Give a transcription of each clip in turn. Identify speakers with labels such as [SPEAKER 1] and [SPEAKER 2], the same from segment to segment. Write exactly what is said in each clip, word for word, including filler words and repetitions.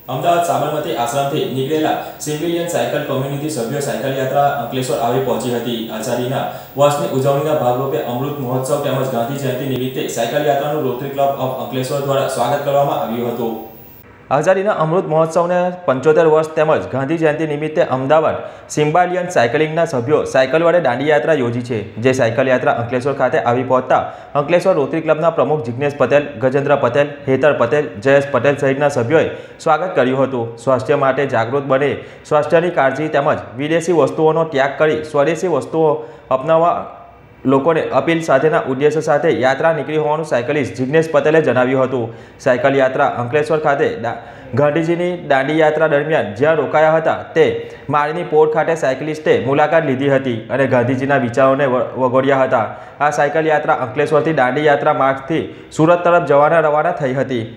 [SPEAKER 1] અમદાવાદ સાબરમતી આશ્રમથી નીકળેલા સિમ્બિલિયન સાયકલ કોમ્યુનિટી સભ્યો સાયકલ યાત્રા અંકલેશ્વર આવી પહોંચી હતી। આઝાદીના વર્ષની ઉજવણીના ભાગરૂપે અમૃત મહોત્સવ તેમજ ગાંધી જયંતિ નિમિત્તે સાયકલ યાત્રાનું રોટરી ક્લબ ઓફ અંકલેશ્વર દ્વારા સ્વાગત કરવામાં આવ્યું હતું। આઝાદીના અમૃત મહોત્સવને પંચોતેર વર્ષ તેમજ ગાંધી જયંતિ નિમિત્તે અમદાવાદ સિમ્બાલિયન સાયકલિંગના સભ્યો સાયકલ વડે દાંડી યાત્રા યોજી છે। જે સાયકલ યાત્રા અંકલેશ્વર ખાતે આવી પહોંચતા અંકલેશ્વર રોટરી ક્લબના પ્રમુખ જિગ્નેશ પટેલ, ગજેન્દ્ર પટેલ, હેતર પટેલ, જયેશ પટેલ સહિતના સભ્યોએ સ્વાગત કર્યું હતું। સ્વાસ્થ્ય માટે જાગૃત બને, સ્વાસ્થ્યની કાળજી તેમજ વિદેશી વસ્તુઓનો ત્યાગ કરી સ્વદેશી વસ્તુઓ અપનાવવા લોકોને અપીલ સાથેના ઉદ્દેશ્ય સાથે યાત્રા નીકળી હોવાનું સાયકલિસ્ટ જિગ્નેશ પટેલે જણાવ્યું હતું। સાયકલ યાત્રા અંકલેશ્વર ખાતે ગાંધીજીની દાંડી યાત્રા દરમિયાન જ્યાં રોકાયા હતા તે માળીની પોળ ખાતે સાયકલિસ્ટે મુલાકાત લીધી હતી અને ગાંધીજીના વિચારોને વગોડ્યા હતા। આ સાયકલ યાત્રા અંકલેશ્વરથી દાંડી યાત્રા માર્ગથી સુરત તરફ જવાના રવાના થઈ હતી।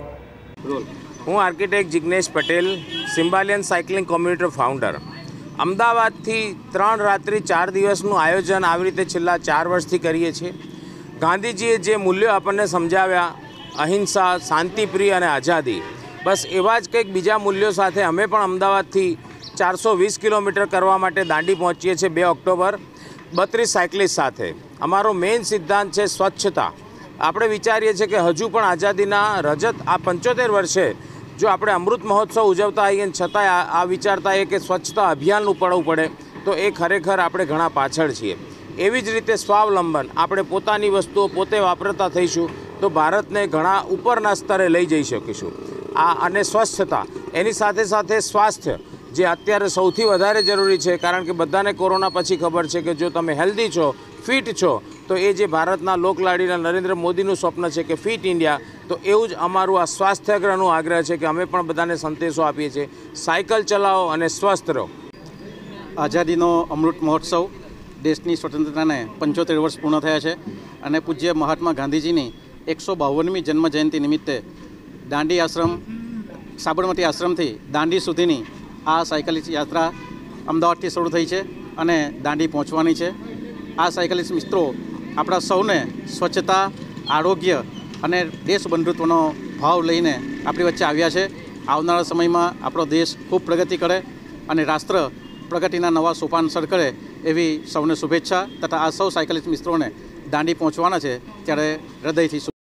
[SPEAKER 2] હું આર્કિટેક્ટ જિગ્નેશ પટેલ, સિમ્બાલિયન સાયકલિંગ કોમ્યુનિટી ફાઉન્ડર। અમદાવાદથી ત્રણ રાત્રિ ચાર દિવસનું આયોજન આવી રીતે છેલ્લા ચાર વર્ષથી કરીએ છીએ। ગાંધીજીએ જે મૂલ્યો આપણને સમજાવ્યા, અહિંસા, શાંતિપ્રિય અને આઝાદી, બસ એવા જ કંઈક બીજા મૂલ્યો સાથે અમે પણ અમદાવાદથી ચારસો વીસ કિલોમીટર કરવા માટે દાંડી પહોંચીએ છીએ બે ઓક્ટોબર બત્રીસ સાયકલિસ્ટ સાથે। અમારો મેઇન સિદ્ધાંત છે સ્વચ્છતા। આપણે વિચારીએ છીએ કે હજુ પણ આઝાદીના રજત આ પંચોતેર વર્ષે જો આપણે અમૃત મહોત્સવ ઉજવતા હોઈએ છતાંય આ વિચારતા હોઈએ કે સ્વચ્છતા અભિયાન ઉપાડવું પડે તો એ ખરેખર આપણે ઘણા પાછળ છીએ। એવી જ રીતે સ્વાવલંબન, આપણે પોતાની વસ્તુઓ પોતે વાપરતા થઈશું તો ભારતને ઘણા ઉપરના સ્તરે લઈ જઈ શકીશું। આ અને સ્વચ્છતા એની સાથે સાથે સ્વાસ્થ્ય જે અત્યારે સૌથી વધારે જરૂરી છે, કારણ કે બધાને કોરોના પછી ખબર છે કે જો તમે હેલ્ધી છો, ફિટ છો તો એ જે ભારતના લોકલાડીના નરેન્દ્ર મોદીનું સ્વપ્ન છે કે ફિટ ઇન્ડિયા, તો એવું જ અમારું આ સ્વાસ્થ્યગ્રહનું આગ્રહ છે કે અમે પણ બધાને સંદેશો આપીએ છીએ, સાયકલ ચલાવો અને સ્વસ્થ રહો।
[SPEAKER 3] આઝાદીનો અમૃત મહોત્સવ, દેશની સ્વતંત્રતાને પંચોતેર વર્ષ પૂર્ણ થયા છે અને પૂજ્ય મહાત્મા ગાંધીજીની એકસો બાવનમી જન્મ જયંતિ નિમિત્તે દાંડી આશ્રમ, સાબરમતી આશ્રમથી દાંડી સુધીની આ સાયકલિસ્ટ યાત્રા અમદાવાદથી શરૂ થઈ છે અને દાંડી પહોંચવાની છે। આ સાયકલિસ્ટ મિત્રો આપણા સૌને સ્વચ્છતા, આરોગ્ય અને દેશબંધુત્વનો ભાવ લઈને આપણી વચ્ચે આવ્યા છે। આવનારા સમયમાં આપણો દેશ ખૂબ પ્રગતિ કરે અને રાષ્ટ્ર પ્રગતિના નવા સોપાન સર કરે એવી સૌને શુભેચ્છા તથા આ સૌ સાયકલિસ્ટ મિત્રોને દાંડી પહોંચવાના છે ત્યારે હૃદયથી